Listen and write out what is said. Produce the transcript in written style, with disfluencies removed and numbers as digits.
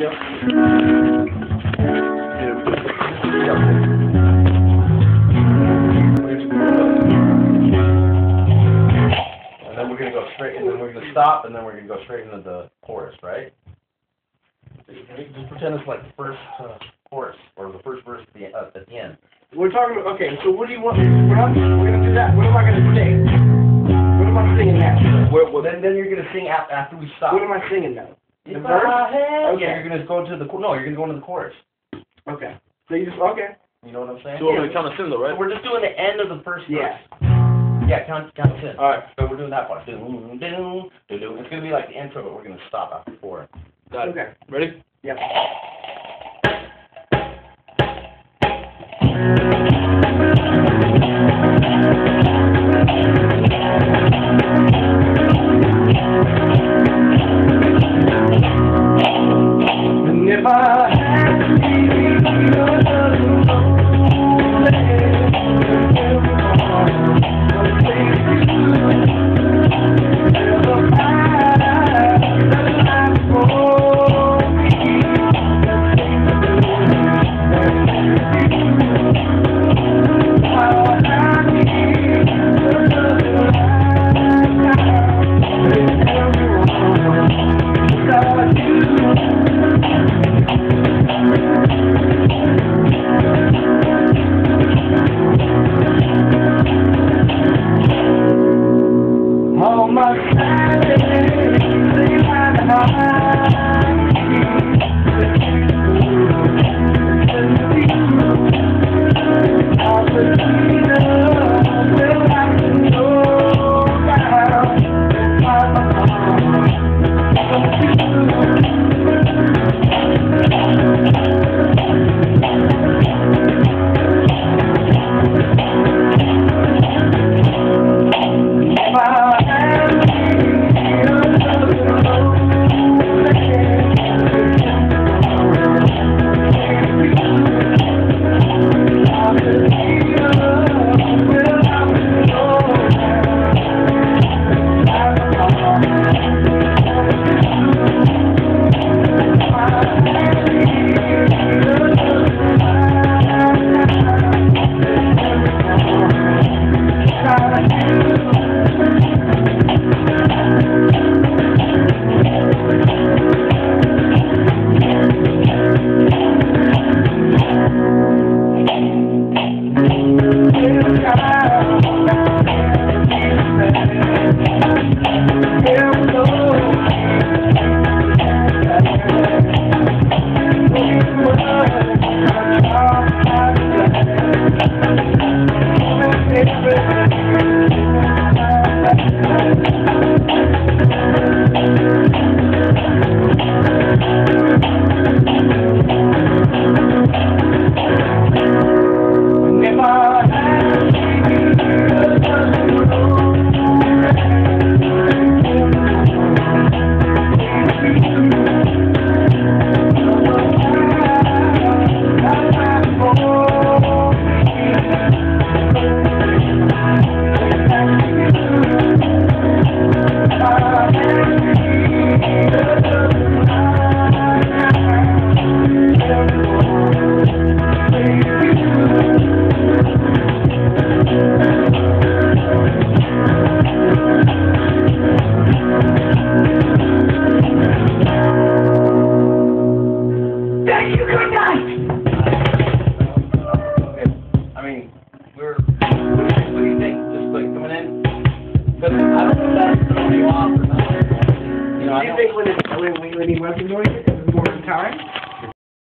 Yep. And then we're gonna go straight, and then we're gonna stop, and then we're gonna go straight into the chorus, right? Just pretend it's like the first chorus or the first verse at the end. We're talking. Okay, so what do you want? We're gonna do that. What am I gonna sing? What am I singing now? Then you're gonna sing after we stop. What am I singing now? The verse? verse? Okay. Yeah, you're gonna go to the you're gonna go into the chorus. Okay. So you just okay. You know what I'm saying? So we're gonna count us in though, right? So we're just doing the end of the first verse. Yeah. Yeah, count us in. All right. So we're doing that part. Doom, doom, doom, doom. It's gonna be like the intro, but we're gonna stop after 4. Got it. Okay. Ready? Yep. And if I had to be your all my Saturdays, they might when he wasn't doing it, it was more time?